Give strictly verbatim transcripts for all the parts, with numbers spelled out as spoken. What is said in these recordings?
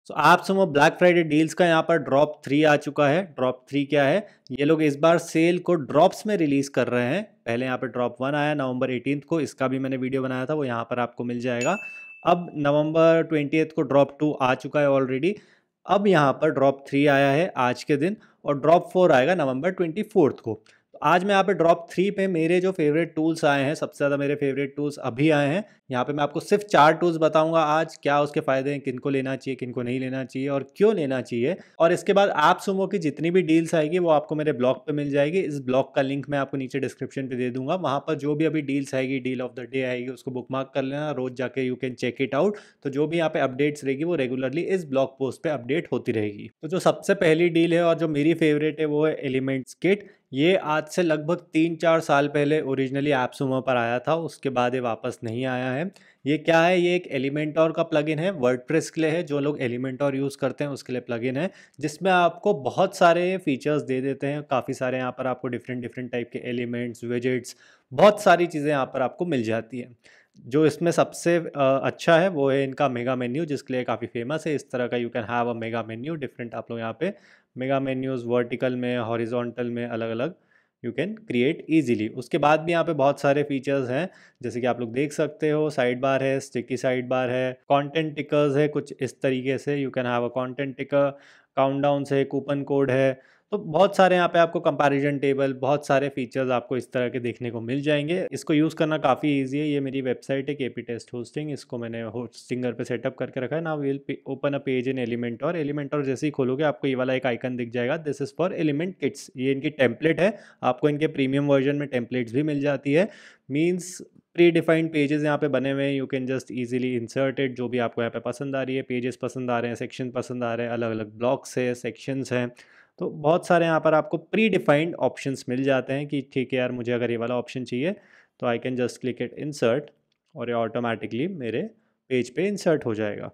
सो AppSumo black Friday deals का यहाँ पर ड्रॉप थ्री आ चुका है। ड्रॉप थ्री क्या है, ये लोग इस बार सेल को ड्रॉप्स में रिलीज कर रहे हैं। पहले यहाँ पे ड्रॉप वन आया नवंबर एटीनथ को, इसका भी मैंने वीडियो बनाया था, वो यहाँ पर आपको मिल जाएगा। अब नवंबर ट्वेंटियथ को ड्रॉप टू आ चुका है ऑलरेडी। अब यहाँ पर ड्रॉप थ्री आया है आज के दिन, और ड्रॉप फोर आएगा नवंबर ट्वेंटी फोर्थ को। तो आज मैं यहाँ पे ड्रॉप थ्री पे मेरे जो फेवरेट टूल्स आए हैं, सबसे ज़्यादा मेरे फेवरेट टूल्स अभी आए हैं। यहाँ पे मैं आपको सिर्फ चार टूल्स बताऊंगा आज, क्या उसके फ़ायदे हैं, किनको लेना चाहिए, किनको नहीं लेना चाहिए और क्यों लेना चाहिए। और इसके बाद AppSumo की जितनी भी डील्स आएगी वो आपको मेरे ब्लॉग पे मिल जाएगी। इस ब्लॉग का लिंक मैं आपको नीचे डिस्क्रिप्शन पे दे दूंगा। वहाँ पर जो भी अभी डील्स आएगी, डील ऑफ द डे आएगी, उसको बुकमार्क कर लेना, रोज जाके you can check it out. तो जो भी यहाँ पे अपडेट्स रहेगी वो रेगुलरली इस ब्लॉग पोस्ट पे अपडेट होती रहेगी। तो जो सबसे पहली डील है और जो मेरी फेवरेट है वो है एलिमेंट्स किट। ये आज से लगभग तीन चार साल पहले ओरिजिनली AppSumo पर आया था, उसके बाद ये वापस नहीं आया है। ये क्या है, ये एक एलिमेंटोर का प्लगइन है, वर्डप्रेस के लिए है। जो लोग एलिमेंटोर यूज़ करते हैं उसके लिए प्लगइन है, जिसमें आपको बहुत सारे फीचर्स दे देते हैं। काफ़ी सारे यहाँ पर आपको डिफरेंट डिफरेंट टाइप के एलिमेंट्स, विजेट्स, बहुत सारी चीज़ें यहाँ पर आपको मिल जाती हैं। जो इसमें सबसे अ, अच्छा है वो है इनका मेगा मेन्यू, जिसके लिए काफ़ी फेमस है। इस तरह का you can have a mega menu different, आप लोग यहाँ पे मेगा मेन्यूज़ वर्टिकल में, हॉरिजॉन्टल में, अलग अलग यू कैन क्रिएट इजीली। उसके बाद भी यहाँ पे बहुत सारे फीचर्स हैं, जैसे कि आप लोग देख सकते हो, साइड बार है, स्टिकी साइड बार है, कंटेंट टिकर्स है कुछ इस तरीके से, you can have a content ticker, countdown है, कूपन कोड है। तो बहुत सारे यहाँ पे आपको कंपैरिजन टेबल, बहुत सारे फीचर्स आपको इस तरह के देखने को मिल जाएंगे। इसको यूज़ करना काफ़ी इजी है। ये मेरी वेबसाइट है केपी टेस्ट होस्टिंग, इसको मैंने होस्टिंगर पे सेटअप करके रखा है ना। Will open a page in Elementor. Elementor जैसे ही खोलोगे आपको ये वाला एक आइकन दिख जाएगा, this is for element kits. ये इनकी टेम्पलेट है, आपको इनके प्रीमियम वर्जन में टेम्पलेट्स भी मिल जाती है। मीन्स प्री डिफाइंड पेजेस यहाँ पे बने हुए हैं, you can just easily insert it. जो भी आपको यहाँ पे पसंद आ रही है, पेजेस पसंद आ रहे हैं, सेक्शन पसंद आ रहे हैं, अलग अलग ब्लॉक्स है, सेक्शंस हैं, तो बहुत सारे यहाँ पर आपको प्री डिफाइंड ऑप्शंस मिल जाते हैं कि ठीक है यार, मुझे अगर ये वाला ऑप्शन चाहिए तो I can just click it insert, और ये ऑटोमेटिकली मेरे पेज पे इंसर्ट हो जाएगा।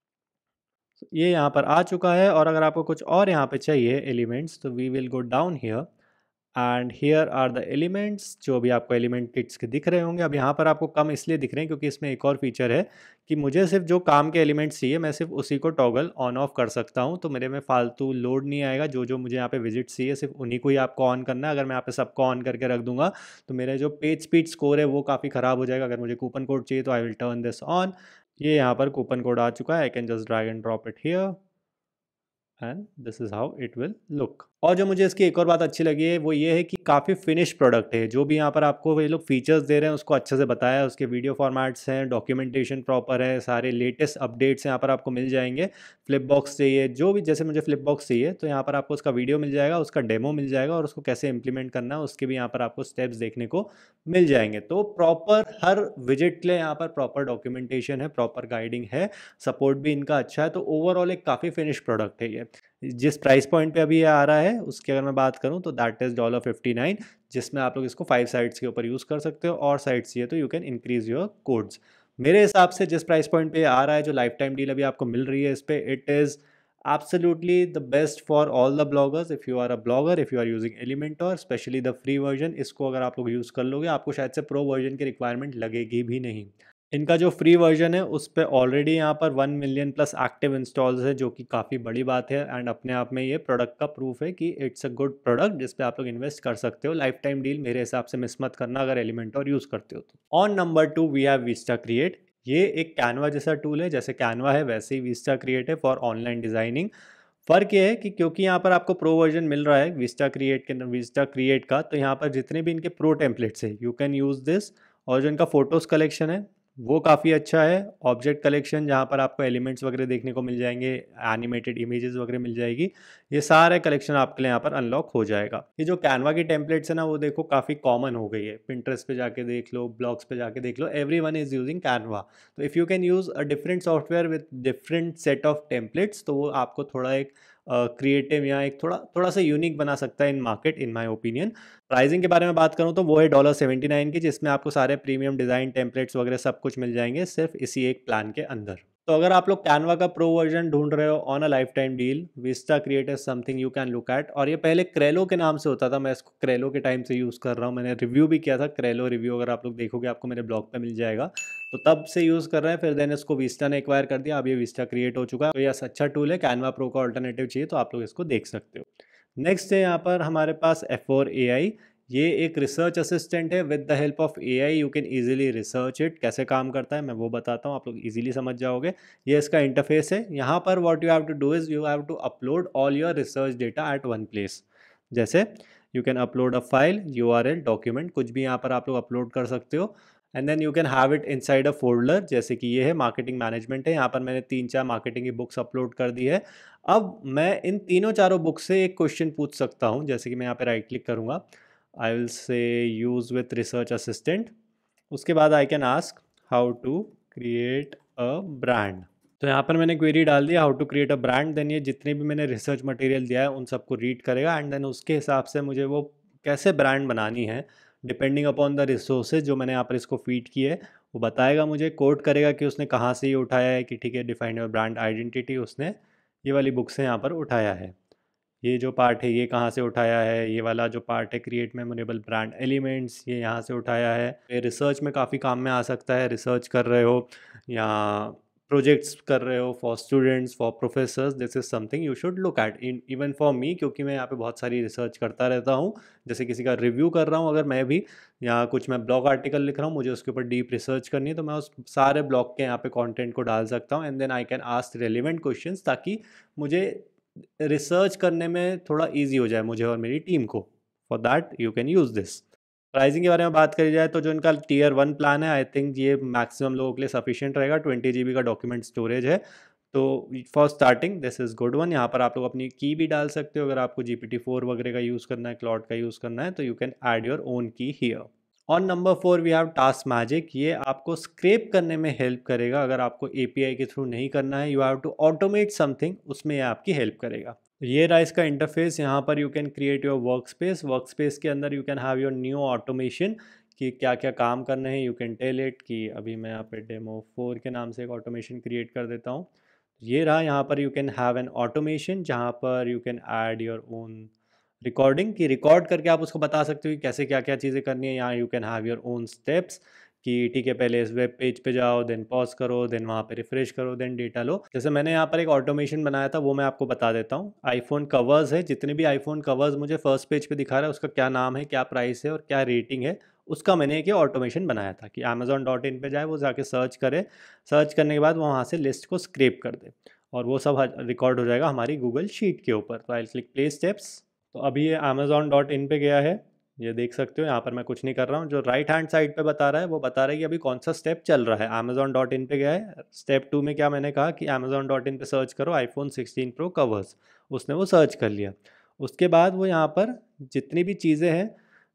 ये यहाँ पर आ चुका है। और अगर आपको कुछ और यहाँ पे चाहिए एलिमेंट्स, तो we will go down here and here are the elements, जो भी आपको एलिमेंट किट्स के दिख रहे होंगे। अब यहाँ पर आपको कम इसलिए दिख रहे हैं क्योंकि इसमें एक और फीचर है कि मुझे सिर्फ जो काम के एलिमेंट्स चाहिए मैं सिर्फ उसी को टॉगल ऑन ऑफ कर सकता हूँ। तो मेरे में फालतू लोड नहीं आएगा। जो जो मुझे यहाँ पे विजिट्स चाहिए सिर्फ उन्हीं को ही आपको ऑन करना है। अगर मैं यहाँ पे सबको ऑन करके रख दूंगा तो मेरे जो पेज स्पीड स्कोर है वो काफ़ी ख़राब हो जाएगा। अगर मुझे कूपन कोड चाहिए तो I will turn this on. ये यहाँ पर कूपन कोड आ चुका है, I can just drag and drop it here and this is how it will look. और जो मुझे इसकी एक और बात अच्छी लगी है वो ये है कि काफ़ी फिनिश प्रोडक्ट है। जो भी यहाँ पर आपको ये लोग फीचर्स दे रहे हैं उसको अच्छे से बताया है। उसके वीडियो फॉर्मेट्स हैं, डॉक्यूमेंटेशन प्रॉपर है, सारे लेटेस्ट अपडेट्स यहाँ पर आपको मिल जाएंगे। फ्लिप बॉक्स चाहिए, जो भी, जैसे मुझे फ्लिप बॉक्स चाहिए तो यहाँ पर आपको उसका वीडियो मिल जाएगा, उसका डेमो मिल जाएगा, और उसको कैसे इंप्लीमेंट करना है उसके भी यहाँ पर आपको स्टेप्स देखने को मिल जाएंगे। तो प्रॉपर हर विजिट के लिए यहाँ पर प्रॉपर डॉक्यूमेंटेशन है, प्रॉपर गाइडिंग है, सपोर्ट भी इनका अच्छा है। तो ओवरऑल एक काफ़ी फिनिश प्रोडक्ट है ये। जिस प्राइस पॉइंट पे अभी ये आ रहा है उसकी अगर मैं बात करूं तो that is dollar fifty nine, जिसमें आप लोग इसको फाइव साइट्स के ऊपर यूज़ कर सकते हो, और साइट्स चाहिए तो you can increase your codes. मेरे हिसाब से जिस प्राइस पॉइंट पे आ रहा है, जो लाइफ टाइम डील अभी आपको मिल रही है इस पे, it is absolutely the best for all the bloggers. If you are a blogger, if you are using Elementor, specially the free version, इसको अगर आप लोग यूज़ कर लोगे आपको शायद से प्रो वर्जन की रिक्वायरमेंट लगेगी भी नहीं। इनका जो फ्री वर्जन है उस पे ऑलरेडी यहाँ पर one million plus active installs है, जो कि काफ़ी बड़ी बात है। एंड अपने आप में ये प्रोडक्ट का प्रूफ है कि इट्स अ गुड प्रोडक्ट जिस पे आप लोग इन्वेस्ट कर सकते हो। लाइफ टाइम डील मेरे हिसाब से मिस मत करना अगर एलिमेंटोर यूज़ करते हो तो। On number two we have Vista Create. ये एक कैनवा जैसा टूल है, जैसे कैनवा है वैसे ही विस्टा क्रिएट है फॉर ऑनलाइन डिज़ाइनिंग। फ़र्क ये है कि क्योंकि यहाँ पर आपको प्रो वर्जन मिल रहा है विस्टा क्रिएट के विस्टा क्रिएट का, तो यहाँ पर जितने भी इनके प्रो टेम्पलेट्स है यू कैन यूज़ दिस। और जो इनका फ़ोटोज़ कलेक्शन है वो काफ़ी अच्छा है। ऑब्जेक्ट कलेक्शन जहाँ पर आपको एलिमेंट्स वगैरह देखने को मिल जाएंगे, एनिमेटेड इमेजेस वगैरह मिल जाएगी, ये सारे कलेक्शन आपके लिए यहाँ पर अनलॉक हो जाएगा। ये जो कैनवा की टेम्पलेट्स है ना वो देखो काफ़ी कॉमन हो गई है। पिंटरेस्ट पे जाके देख लो, ब्लॉग्स पे जाके देख लो, everyone is using Canva. तो if you can use a different software with different set of templates, तो वो आपको थोड़ा एक क्रिएटिव या एक थोड़ा थोड़ा सा यूनिक बना सकता है in market, in my opinion. Pricing के बारे में बात करूँ तो वो है डॉलर सेवेंटी नाइन की, जिसमें आपको सारे प्रीमियम डिज़ाइन टेम्पलेट्स वगैरह सब कुछ मिल जाएंगे सिर्फ इसी एक प्लान के अंदर। तो अगर आप लोग कैनवा का प्रो वर्जन ढूंढ रहे हो on a lifetime deal, Vista Create is something you can look at. और ये पहले क्रेलो के नाम से होता था, मैं इसको क्रेलो के टाइम से यूज़ कर रहा हूँ, मैंने रिव्यू भी किया था, क्रेलो रिव्यू अगर आप लोग देखोगे आपको मेरे ब्लॉग पे मिल जाएगा। तो तब से यूज़ कर रहे हैं, फिर देन इसको विस्टा ने एक्वायर कर दिया, अब ये विस्टा क्रिएट हो चुका है। तो यह अच्छा टूल है, कैनवा प्रो का ऑल्टरनेटिव चाहिए तो आप लोग इसको देख सकते हो। नेक्स्ट है यहाँ पर हमारे पास एफोर ए आई। ये एक रिसर्च असिस्टेंट है, with the help of A I you can easily research it. कैसे काम करता है मैं वो बताता हूँ, आप लोग इजीली समझ जाओगे। ये इसका इंटरफेस है। यहाँ पर what you have to do is you have to upload all your research data at one place. जैसे you can upload a file, U R L, document, कुछ भी यहाँ पर आप लोग अपलोड कर सकते हो। And then you can have it inside a folder, जैसे कि ये है मार्केटिंग मैनेजमेंट है, यहाँ पर मैंने तीन चार मार्केटिंग की बुक्स अपलोड कर दी है। अब मैं इन तीनों चारों बुक से एक क्वेश्चन पूछ सकता हूँ, जैसे कि मैं यहाँ पे राइट क्लिक करूँगा, I will say use with research assistant. उसके बाद I can ask how to create a brand. तो यहाँ पर मैंने क्वेरी डाल दिया how to create a brand. Then ये जितने भी मैंने रिसर्च मटेरियल दिया है उन सबको रीड करेगा, एंड देन उसके हिसाब से मुझे वो कैसे ब्रांड बनानी है, डिपेंडिंग अपॉन द रिसोर्सेज जो मैंने यहाँ पर इसको फीड किए, वो बताएगा मुझे, कोड करेगा कि उसने कहाँ से ये उठाया है, कि ठीक है डिफाइन योर ब्रांड आइडेंटिटी, उसने ये वाली बुक से यहाँ पर उठाया है। ये जो पार्ट है ये कहाँ से उठाया है, ये वाला जो पार्ट है क्रिएट मेमोरेबल ब्रांड एलिमेंट्स, ये यहाँ से उठाया है। ये रिसर्च में काफ़ी काम में आ सकता है, रिसर्च कर रहे हो या प्रोजेक्ट्स कर रहे हो for students, for professors, this is something you should look at in even for me, क्योंकि मैं यहाँ पे बहुत सारी रिसर्च करता रहता हूँ। जैसे किसी का रिव्यू कर रहा हूँ अगर मैं भी, या कुछ मैं ब्लॉग आर्टिकल लिख रहा हूँ, मुझे उसके ऊपर डीप रिसर्च करनी है, तो मैं उस सारे ब्लॉग के यहाँ पे कंटेंट को डाल सकता हूँ, and then I can ask relevant questions, ताकि मुझे रिसर्च करने में थोड़ा इजी हो जाए मुझे और मेरी टीम को। For that you can use this. Pricing के बारे में बात करी जाए तो जो इनका टीयर वन प्लान है, आई थिंक ये मैक्सिमम लोगों के लिए सफिशिएंट रहेगा। ट्वेंटी जी बी का डॉक्यूमेंट स्टोरेज है, तो for starting this is good one. यहाँ पर आप लोग अपनी की भी डाल सकते हो, अगर आपको जी पी टी फोर वगैरह का यूज़ करना है, क्लाउड का यूज़ करना है, तो you can add your own key here. On number four we have task magic. ये आपको स्क्रैप करने में हेल्प करेगा, अगर आपको ए पी आई के थ्रू नहीं करना है, you have to automate something, उसमें ये आपकी हेल्प करेगा। ये रहा इसका इंटरफेस। यहाँ पर you can create your work space, work space के अंदर you can have your new automation, कि क्या क्या काम करने हैं, यू कैन टेल इट। कि अभी मैं यहाँ पे डेमो फोर के नाम से एक ऑटोमेशन क्रिएट कर देता हूँ। ये रहा, यहाँ पर you can have an automation जहाँ पर you can add your own recording, की रिकॉर्ड करके आप उसको बता सकते हो कि कैसे क्या क्या चीज़ें करनी है। यहाँ you can have your own steps, कि ठीक है पहले इस वेब पेज पे जाओ, देन पॉज करो, देन वहाँ पे रिफ्रेश करो, देन डेटा लो। जैसे मैंने यहाँ पर एक ऑटोमेशन बनाया था, वो मैं आपको बता देता हूँ। आईफोन कवर्स है, जितने भी आईफोन कवर्स मुझे फर्स्ट पेज पे दिखा रहा है उसका क्या नाम है, क्या प्राइस है और क्या रेटिंग है, उसका मैंने एक ऑटोमेशन बनाया था कि अमेजोन डॉट इन पर जाए, वो जाके सर्च करे, सर्च करने के बाद वो वहाँ से लिस्ट को स्क्रैप कर दे, और वो सब रिकॉर्ड हो जाएगा हमारी गूगल शीट के ऊपर। तो आई क्लिक प्ले स्टेप्स। तो अभी ये अमेजोन डॉट इन पे गया है, ये देख सकते हो। यहाँ पर मैं कुछ नहीं कर रहा हूँ, जो राइट हैंड साइड पे बता रहा है वो बता रहा है कि अभी कौन सा स्टेप चल रहा है। अमेजोन डॉट इन पे गया है। स्टेप टू में क्या मैंने कहा कि अमेजोन डॉट इन पे सर्च करो आईफोन सिक्सटीन प्रो कवर्स, उसने वो सर्च कर लिया। उसके बाद वो यहाँ पर जितनी भी चीज़ें हैं,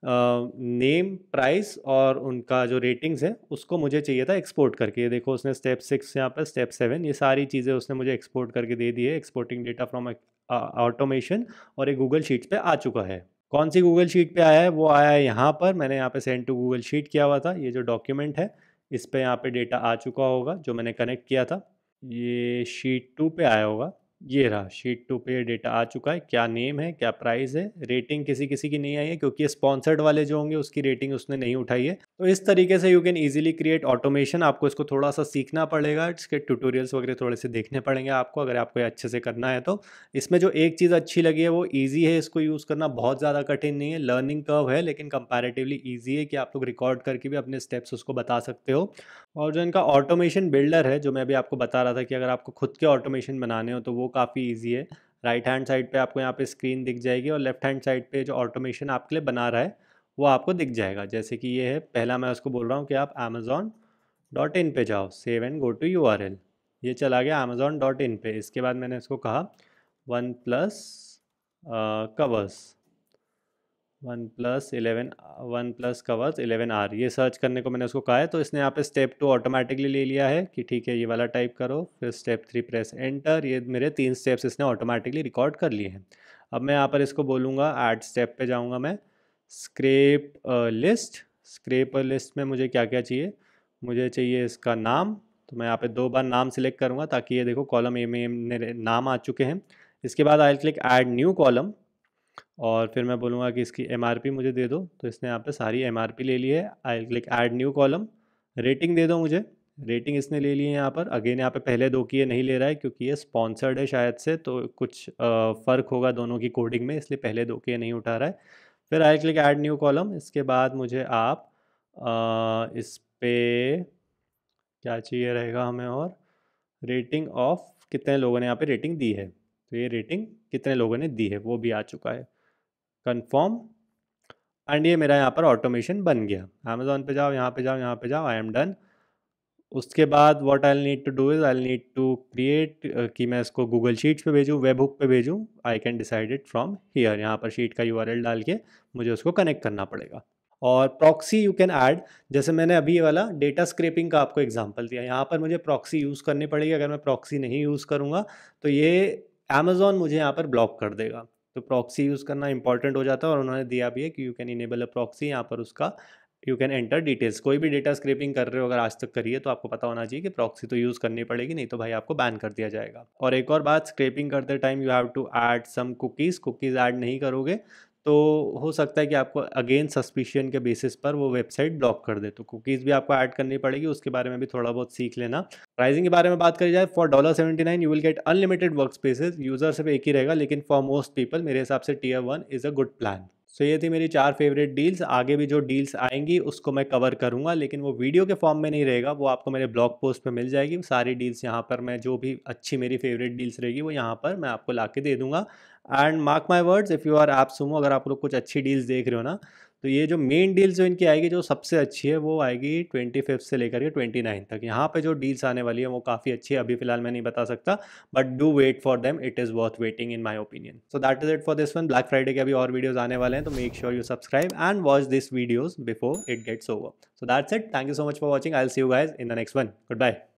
नेम, प्राइस और उनका जो रेटिंग्स है, उसको मुझे चाहिए था एक्सपोर्ट करके। ये देखो उसने स्टेप सिक्स, यहाँ पर स्टेप सेवन, ये सारी चीज़ें उसने मुझे एक्सपोर्ट करके दे दी है। एक्सपोर्टिंग डेटा फ्रॉम ऑटोमेशन, और एक गूगल शीट्स पे आ चुका है। कौन सी गूगल शीट पे आया है, वो आया है यहाँ पर। मैंने यहाँ पे सेंड टू गूगल शीट किया हुआ था। ये जो डॉक्यूमेंट है इस पे यहाँ पे डेटा आ चुका होगा जो मैंने कनेक्ट किया था। ये शीट टू पे आया होगा, ये रहा शीट टू पे डेटा आ चुका है। क्या नेम है, क्या प्राइस है, रेटिंग किसी किसी की नहीं आई है क्योंकि स्पॉन्सर्ड वाले जो होंगे उसकी रेटिंग उसने नहीं उठाई है। तो इस तरीके से you can easily create automation. आपको इसको थोड़ा सा सीखना पड़ेगा, इसके ट्यूटोरियल्स वगैरह थोड़े से देखने पड़ेंगे आपको, अगर आपको ये अच्छे से करना है तो। इसमें जो एक चीज़ अच्छी लगी है वो ईजी है, इसको यूज़ करना बहुत ज़्यादा कठिन नहीं है। लर्निंग कर्व है लेकिन कंपैरेटिवली ईजी है, कि आप लोग रिकॉर्ड करके भी अपने स्टेप्स उसको बता सकते हो। और जो इनका ऑटोमेशन बिल्डर है, जो मैं अभी आपको बता रहा था कि अगर आपको खुद के ऑटोमेशन बनाने हो तो वो काफ़ी ईजी है। राइट हैंड साइड पे आपको यहाँ पे स्क्रीन दिख जाएगी, और लेफ्ट हैंड साइड पे जो ऑटोमेशन आपके लिए बना रहा है वो आपको दिख जाएगा। जैसे कि ये है, पहला मैं उसको बोल रहा हूँ कि आप अमेजोन डॉट इन पे जाओ, save and go to U R L. ये चला गया अमेजोन डॉट इन पे। इसके बाद मैंने इसको कहा one plus covers, one plus eleven, one plus covers eleven R, ये सर्च करने को मैंने उसको कहा है। तो इसने यहाँ पे स्टेप टू ऑटोमेटिकली ले लिया है कि ठीक है ये वाला टाइप करो, फिर स्टेप थ्री प्रेस एंटर। ये मेरे तीन स्टेप्स इसने ऑटोमेटिकली रिकॉर्ड कर लिए हैं। अब मैं यहाँ पर इसको बोलूँगा ऐड स्टेप पे जाऊँगा मैं, स्क्रैप लिस्ट। स्क्रैप लिस्ट में मुझे क्या क्या चाहिए, मुझे चाहिए इसका नाम, तो मैं यहाँ पे दो बार नाम सिलेक्ट करूँगा ताकि ये देखो कॉलम ए में मेरे नाम आ चुके हैं। इसके बाद I click add new column और फिर मैं बोलूँगा कि इसकी एम आर पी मुझे दे दो, तो इसने यहाँ पे सारी एम आर पी ले ली है। I click add new column, rating दे दो मुझे, रेटिंग इसने ले ली है यहाँ पर। अगेन यहाँ पे पहले दो की ये नहीं ले रहा है क्योंकि ये स्पॉन्सर्ड है शायद से, तो कुछ फ़र्क होगा दोनों की कोडिंग में, इसलिए पहले दो की ये नहीं उठा रहा है। फिर I click add new column. इसके बाद मुझे आप आ, इस पे क्या चाहिए रहेगा हमें, और रेटिंग ऑफ कितने लोगों ने यहाँ पे रेटिंग दी है, तो ये रेटिंग कितने लोगों ने दी है वो भी आ चुका है। कंफर्म, एंड ये मेरा यहाँ पर ऑटोमेशन बन गया। अमेजोन पे जाओ, यहाँ पे जाओ, यहाँ पे जाओ, आई एम डन। उसके बाद what I need to do is I need to create कि मैं इसको गूगल शीट्स पे भेजूँ, वेब हुक पे भेजूँ। I can decide it from here, यहाँ पर शीट का यूआरएल डाल के मुझे उसको कनेक्ट करना पड़ेगा। और प्रॉक्सी यू कैन ऐड, जैसे मैंने अभी ये वाला डेटा स्क्रैपिंग का आपको एग्जांपल दिया, यहाँ पर मुझे प्रॉक्सी यूज़ करनी पड़ेगी। अगर मैं प्रॉक्सी नहीं यूज़ करूँगा तो ये अमेजोन मुझे यहाँ पर ब्लॉक कर देगा। तो प्रॉक्सी यूज़ करना इंपॉर्टेंट हो जाता है, और उन्होंने दिया भी है कि you can enable a proxy. यहाँ पर उसका यू कैन एंटर डिटेल्स। कोई भी डेटा स्क्रैपिंग कर रहे हो अगर आज तक करिए तो आपको पता होना चाहिए कि प्रॉक्सी तो यूज़ करनी पड़ेगी, नहीं तो भाई आपको बैन कर दिया जाएगा। और एक और बात, स्क्रैपिंग करते time you have to add some cookies. Cookies add नहीं करोगे तो हो सकता है कि आपको अगेन सस्पिशियन के बेसिस पर वो वेबसाइट ब्लॉक कर दे, तो कुकीज़ भी आपको ऐड करनी पड़ेगी। उसके बारे में भी थोड़ा बहुत सीख लेना। प्राइसिंग के बारे में बात करी जाए, for dollar seventy nine you will get unlimited work spaces. User सिर्फ एक ही रहेगा, लेकिन फॉर मोस्ट पीपल मेरे हिसाब से tier one is a good plan. So ये थी मेरी चार फेवरेट डील्स। आगे भी जो डील्स आएंगी उसको मैं कवर करूंगा, लेकिन वो वीडियो के फॉर्म में नहीं रहेगा, वो आपको मेरे ब्लॉग पोस्ट पे मिल जाएगी सारी डील्स। यहाँ पर मैं जो भी अच्छी मेरी फेवरेट डील्स रहेगी वो यहाँ पर मैं आपको ला के दे दूंगा। And mark my words, if you are AppSumo, अगर आप लोग कुछ अच्छी डील्स देख रहे हो ना, तो ये जो मेन डील्स जो इनकी आएगी, जो सबसे अच्छी है वो आएगी ट्वेंटी फिफ्थ से लेकर के ट्वेंटी नाइन तक। यहाँ पे जो डील्स आने वाली है वो काफ़ी अच्छी है, अभी फिलहाल मैं नहीं बता सकता, but do wait for them, it is worth waiting in my opinion. So that is it for this one. Black Friday के अभी और वीडियोस आने वाले हैं, तो make sure you subscribe and watch this videos before it gets over. So that's it, thank you so much for watching, I will see you guys in the next one. Good bye.